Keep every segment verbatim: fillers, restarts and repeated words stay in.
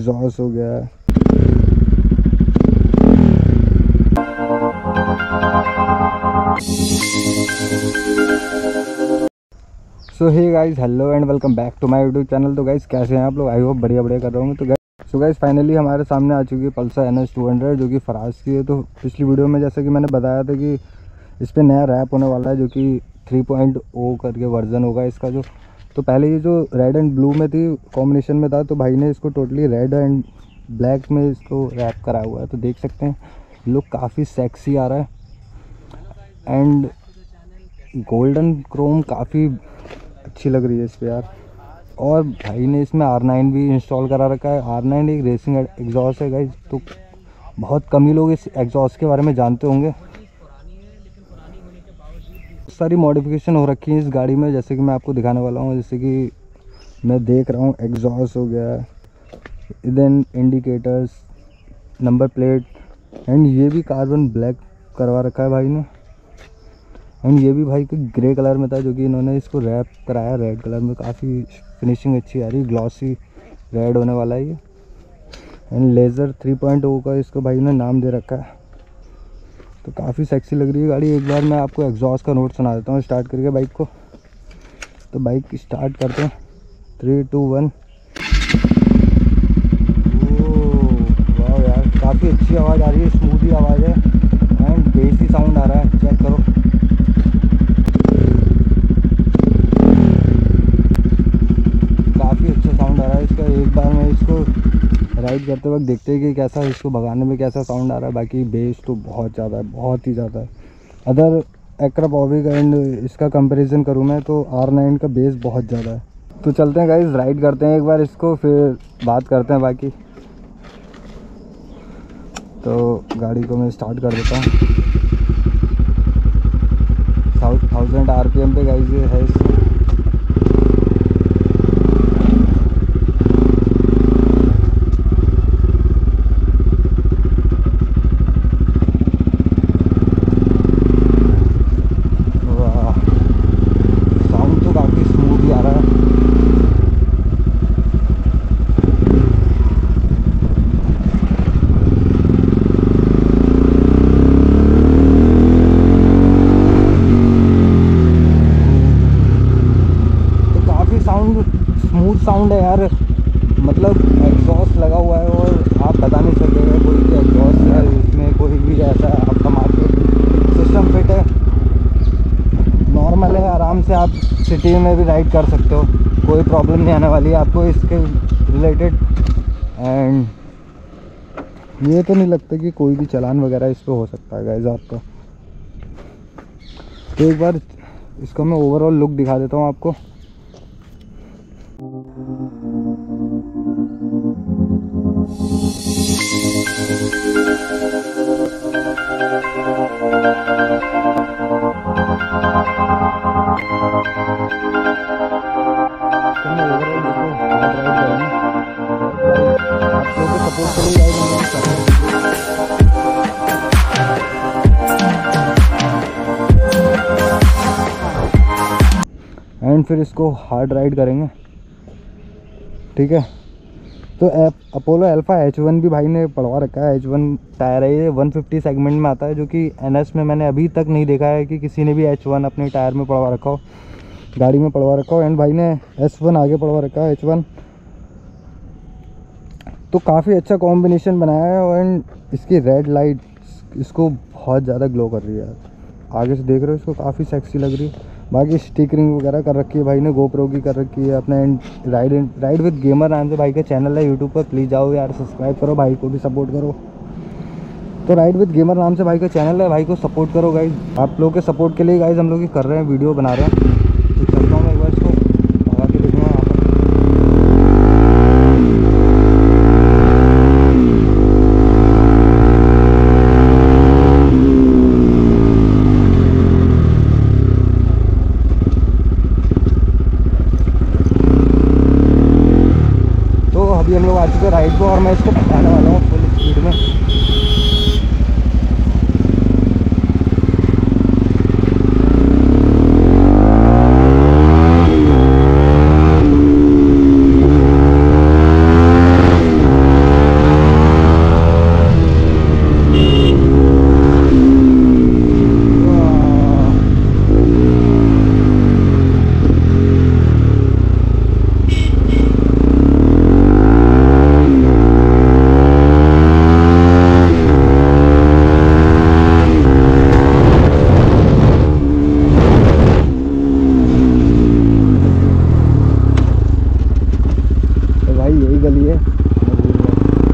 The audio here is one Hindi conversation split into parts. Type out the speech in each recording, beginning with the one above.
एग्जॉस्ट हो गया। So hey guys, hello and welcome back to my YouTube channel. तो गाइस कैसे हैं आप लोग? आई होप बढ़िया बढ़िया कर रहे होंगे। तो गाइस सो गाइस फाइनली हमारे सामने आ चुकी है Pulsar N S two hundred जो कि फराज की है। तो पिछली वीडियो में जैसे कि मैंने बताया था कि इस पर नया रैप होने वाला है जो कि थ्री पॉइंट ओ करके वर्जन होगा इसका। जो तो पहले ये जो रेड एंड ब्लू में थी, कॉम्बिनेशन में था, तो भाई ने इसको टोटली रेड एंड ब्लैक में इसको रैप करा हुआ है। तो देख सकते हैं लुक काफ़ी सेक्सी आ रहा है एंड गोल्डन क्रोम काफ़ी अच्छी लग रही है इस पर यार। और भाई ने इसमें आर नाइन भी इंस्टॉल करा रखा है। आर नाइन एक रेसिंग एग्जॉस्ट है गाइस, तो बहुत कम ही लोग इस एग्जॉस्ट के बारे में जानते होंगे। सारी मॉडिफिकेशन हो रखी है इस गाड़ी में, जैसे कि मैं आपको दिखाने वाला हूँ। जैसे कि मैं देख रहा हूँ एग्जॉस्ट हो गया, then indicators, number plate, and ये भी कार्बन ब्लैक करवा रखा है भाई ने। एंड ये भी भाई के ग्रे कलर में था जो कि इन्होंने इसको रैप कराया रेड कलर में। काफ़ी फिनिशिंग अच्छी आ रही, ग्लॉसी रेड होने वाला है ये। And laser three point O का इसको भाई ने नाम दे रखा है। तो काफ़ी सेक्सी लग रही है गाड़ी। एक बार मैं आपको एग्जॉस्ट का नोट सुना देता हूँ स्टार्ट करके बाइक को। तो बाइक स्टार्ट करते हैं, थ्री टू वन। वाह यार, काफ़ी अच्छी आवाज़ आ रही है, स्मूथी आवाज़ है एंड बेसी साउंड आ रहा है। चेक करो, काफ़ी अच्छा साउंड आ रहा है इसका। एक बार मैं इसको राइड करते वक्त देखते हैं कि कैसा इसको भगाने में कैसा साउंड आ रहा है। बाकी बेस तो बहुत ज़्यादा है, बहुत ही ज़्यादा है। अदर एक्रा पॉविक एंड इसका कंपैरिजन करूँ मैं तो आर नाइन का बेस बहुत ज़्यादा है। तो चलते हैं गाइस, राइड करते हैं एक बार इसको, फिर बात करते हैं बाकी। तो गाड़ी को मैं स्टार्ट कर देता हूँ। थाउजेंड आर पी एम पे गाइस ये है इसको। स्मूथ साउंड है यार, मतलब एग्जॉस्ट लगा हुआ है और आप बता नहीं सकेंगे कोई भी एग्जॉस्ट है इसमें, कोई भी ऐसा आपका मार्केट सिस्टम फिट है, नॉर्मल है, आराम से आप सिटी में भी राइड कर सकते हो, कोई प्रॉब्लम नहीं आने वाली है आपको इसके रिलेटेड। एंड ये तो नहीं लगता कि कोई भी चालान वगैरह इस पर हो सकता है गाइस आपका। तो एक बार इसका मैं ओवरऑल लुक दिखा देता हूँ आपको। एंड फिर इसको हार्ड राइड करेंगे, ठीक है। तो अपोलो अल्फा एच वन भी भाई ने पढ़वा रखा है। एच वन टायर है ये, वन फिफ्टी सेगमेंट में आता है, जो कि एनएस में मैंने अभी तक नहीं देखा है कि किसी ने भी एच वन अपने टायर में पढ़वा रखा हो, गाड़ी में पढ़वा रखा हो। एंड भाई ने एस वन आगे पढ़वा रखा है, एच वन। तो काफ़ी अच्छा कॉम्बिनेशन बनाया है। एंड इसकी रेड लाइट इसको बहुत ज़्यादा ग्लो कर रही है यार, आगे से देख रहे हो इसको, काफ़ी सेक्सी लग रही है। बाकी स्टिकरिंग वगैरह कर रखी है भाई ने, गोप्रो की कर रखी है अपने। राइड राइड विद गेमर नाम से भाई का चैनल है यूट्यूब पर, प्लीज़ जाओ यार सब्सक्राइब करो, भाई को भी सपोर्ट करो। तो राइड विद गेमर नाम से भाई का चैनल है, भाई को सपोर्ट करो गाइज। आप लोगों के सपोर्ट के लिए गाइज हम लोग ये कर रहे हैं, वीडियो बना रहे हैं। तो चलता हूँ मैं एक बार इसको लगा के देखूँगा यहाँ पर। अभी हम लोग आ चुके हैं राइड को और मैं इसको पकाने वाला हूँ फुल स्पीड में। मैं भूल गया।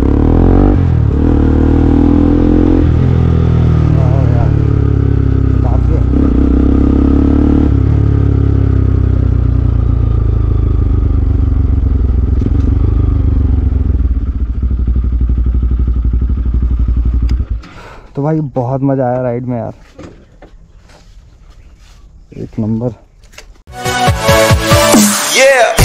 हाँ यार काफ़ी है। तो भाई बहुत मज़ा आया राइड में यार, एक नंबर। Yeah.